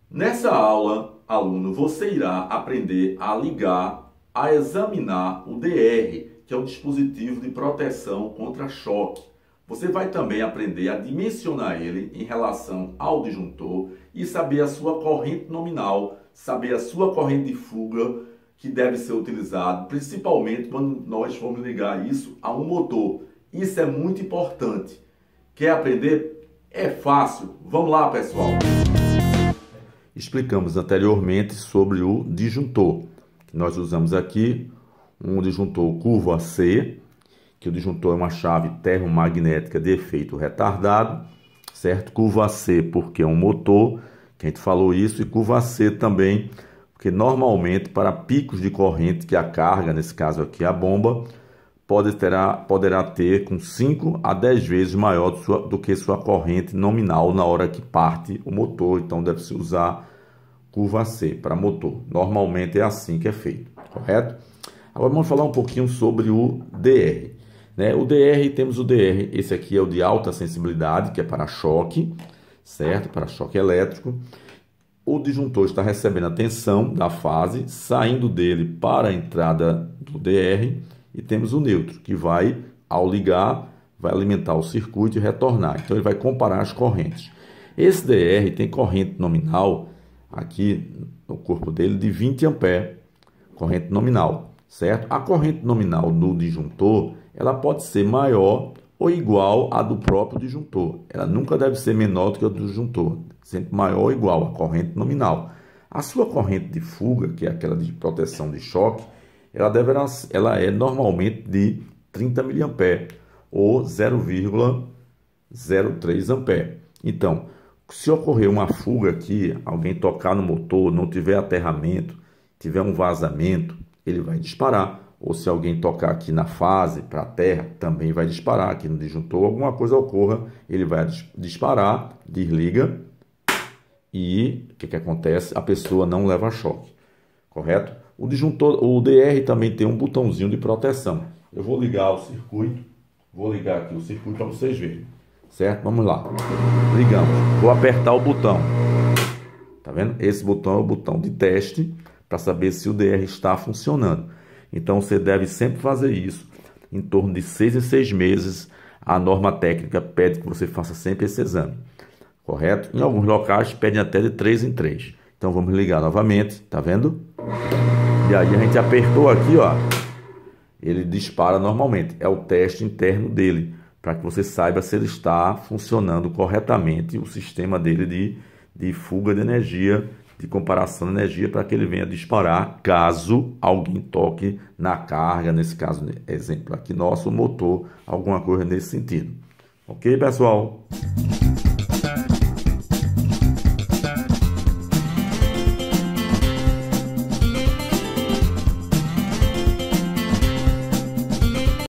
Nessa aula, aluno, você irá aprender a ligar, a examinar o DR, que é o dispositivo de proteção contra choque. Você vai também aprender a dimensionar ele em relação ao disjuntor e saber a sua corrente nominal, saber a sua corrente de fuga que deve ser utilizado, principalmente quando nós formos ligar isso a um motor. Isso é muito importante. Quer aprender? É fácil. Vamos lá, pessoal! Explicamos anteriormente sobre o disjuntor. Nós usamos aqui um disjuntor curvo AC, que o disjuntor é uma chave termomagnética de efeito retardado, certo? Curvo AC porque é um motor, que a gente falou isso, e curvo AC também, porque normalmente para picos de corrente que a carga, nesse caso aqui a bomba, poderá ter com 5 a 10 vezes maior do que sua corrente nominal na hora que parte o motor. Então deve-se usar curva C para motor. Normalmente é assim que é feito, correto? Agora vamos falar um pouquinho sobre o DR. O DR, temos o DR, esse aqui é o de alta sensibilidade, que é para choque, certo? Para choque elétrico. O disjuntor está recebendo a tensão da fase, saindo dele para a entrada do DR. E temos o neutro, que vai, ao ligar, vai alimentar o circuito e retornar. Então ele vai comparar as correntes. Esse DR tem corrente nominal aqui no corpo dele de 20 A, corrente nominal, certo? A corrente nominal do disjuntor, ela pode ser maior ou igual à do próprio disjuntor. Ela nunca deve ser menor do que a do disjuntor, sempre maior ou igual à corrente nominal. A sua corrente de fuga, que é aquela de proteção de choque, ela é normalmente de 30 mA ou 0,03 A. Então, se ocorrer uma fuga aqui, alguém tocar no motor, não tiver aterramento, tiver um vazamento, ele vai disparar. Ou se alguém tocar aqui na fase para a terra, também vai disparar. Aqui no disjuntor, alguma coisa ocorra, ele vai disparar, desliga e o que acontece? A pessoa não leva choque, correto? O disjuntor, o DR também tem um botãozinho de proteção. Eu vou ligar o circuito, vou ligar aqui o circuito para vocês verem, certo? Vamos lá. Ligamos. Vou apertar o botão. Tá vendo? Esse botão é o botão de teste para saber se o DR está funcionando. Então você deve sempre fazer isso em torno de 6 em 6 meses. A norma técnica pede que você faça sempre esse exame, correto? Em alguns locais pedem até de 3 em 3. Então vamos ligar novamente, tá vendo? E aí a gente apertou aqui, ó, ele dispara normalmente. É o teste interno dele, para que você saiba se ele está funcionando corretamente, o sistema dele de fuga de energia, de comparação de energia, para que ele venha disparar caso alguém toque na carga, nesse caso, exemplo aqui nosso, o motor, alguma coisa nesse sentido. Ok, pessoal?